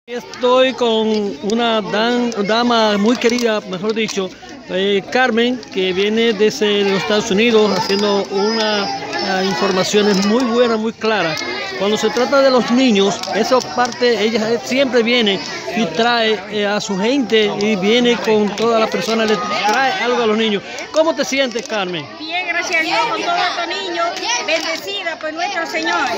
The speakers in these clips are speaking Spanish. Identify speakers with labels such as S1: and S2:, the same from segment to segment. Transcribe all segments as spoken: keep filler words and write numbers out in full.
S1: Estoy con una dan, dama muy querida, mejor dicho, eh, Carmen, que viene desde los Estados Unidos haciendo unas uh, informaciones muy buenas, muy claras. Cuando se trata de los niños, esa parte ella siempre viene y trae eh, a su gente y viene con todas las personas, le trae algo a los niños. ¿Cómo te sientes, Carmen?
S2: Bien, gracias a Dios, con todos estos niños, bendecida por nuestro Señor.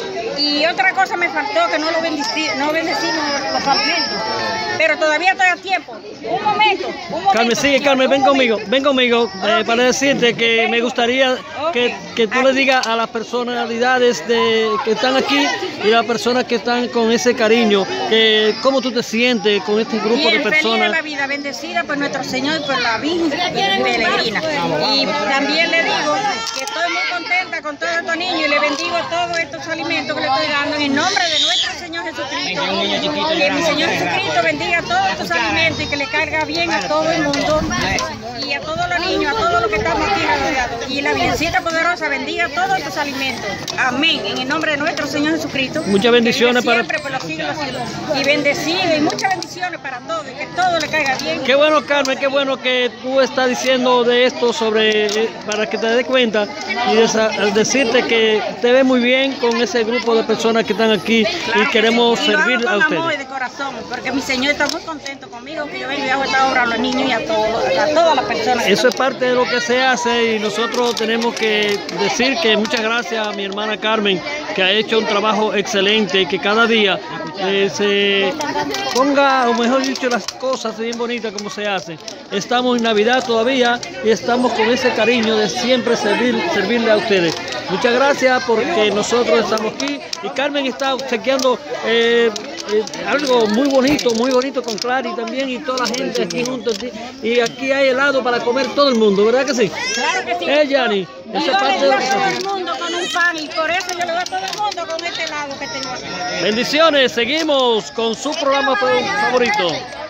S2: Y otra cosa me faltó, que no lo bendecí, no bendecimos los alimentos, pero todavía estoy a tiempo. Un momento, un momento.
S1: Carmen, sigue,
S2: señor,
S1: Carmen, ven
S2: momento.
S1: conmigo, ven conmigo, eh,
S2: Okay.
S1: para decirte que
S2: Vengo.
S1: me gustaría que,
S2: Okay.
S1: que tú le digas a las personalidades de, que están aquí y las personas que están con ese cariño, que cómo tú te sientes con este grupo
S2: Bien,
S1: de
S2: feliz de
S1: personas.
S2: la vida, bendecida por nuestro Señor y por la Virgen Peregrina. Y también le digo que estoy muy contenta con todos estos niños y le bendigo todos estos alimentos que le estoy dando en el nombre de nuestro Señor Jesucristo. Que mi Señor Jesucristo bendiga todos estos alimentos y que le carga bien a todo el mundo y a todos los niños, a todos los que estamos aquí rodeados. Y la Virgencita poderosa bendiga todos estos alimentos. Amén. En el nombre de nuestro Señor Jesucristo.
S1: Muchas bendiciones para...
S2: Siempre por los siglos de los siglos. Y bendecido y muchas bendiciones para todos. Y que todo le caiga bien.
S1: Qué bueno, Carmen, qué bueno que tú estás diciendo de esto sobre, eh, para que te des cuenta y desa, al decirte que te ves muy bien con ese grupo de personas que están aquí
S2: Claro
S1: y queremos
S2: que sí. Y lo hago
S1: servir a
S2: con amor y
S1: ustedes.
S2: de corazón, porque mi Señor está muy contento conmigo, que yo vengo y hago esta obra a los niños y a, todos, a todas las personas.
S1: Eso es parte de lo que se hace y nosotros tenemos que decir que muchas gracias a mi hermana Carmen, que ha hecho un trabajo excelente y que cada día eh, se ponga, o mejor dicho, las cosas bien bonitas como se hace. Estamos en Navidad todavía y estamos con ese cariño de siempre servir, servirle a ustedes. Muchas gracias porque nosotros estamos aquí y Carmen está obsequiando eh, eh, algo muy bonito, muy bonito con Clary también y toda la gente aquí juntos. Y aquí hay helado para comer todo el mundo, ¿verdad que sí?
S2: Claro que sí.
S1: Eh, Yanni,
S2: Y
S1: esa
S2: yo
S1: es parte
S2: le
S1: de
S2: doy
S1: lo
S2: a
S1: que se
S2: todo
S1: hace.
S2: el mundo con un pan y por eso yo le doy a todo el mundo con este helado que tengo aquí.
S1: Bendiciones, seguimos con su programa favorito.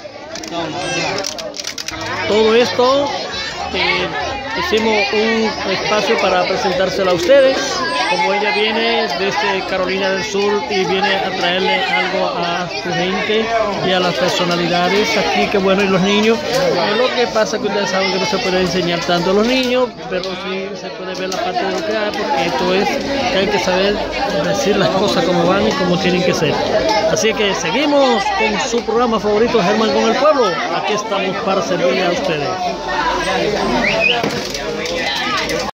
S1: Todo esto eh, hicimos un espacio para presentárselo a ustedes, como ella viene desde Carolina del Sur y viene a traerle algo a su gente y a las personalidades aquí, que bueno, y los niños. Eh, lo que pasa es que ustedes saben que no se puede enseñar tanto a los niños, pero sí se puede ver la parte de lo que hay, porque esto es que hay que saber decir las cosas como van y como tienen que ser. Así que seguimos con su programa favorito, Germán con el Pueblo. Aquí estamos para servirle a ustedes.